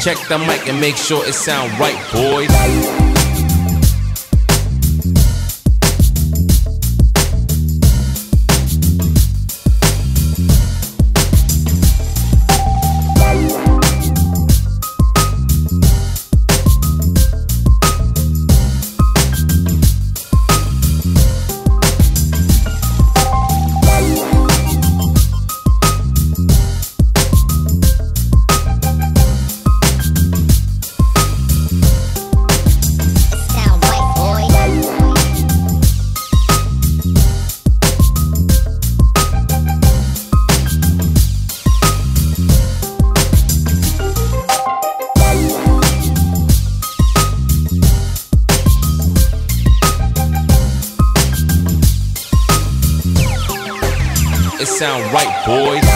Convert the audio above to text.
Check the mic and make sure it sound right, boys. It sound right, boys.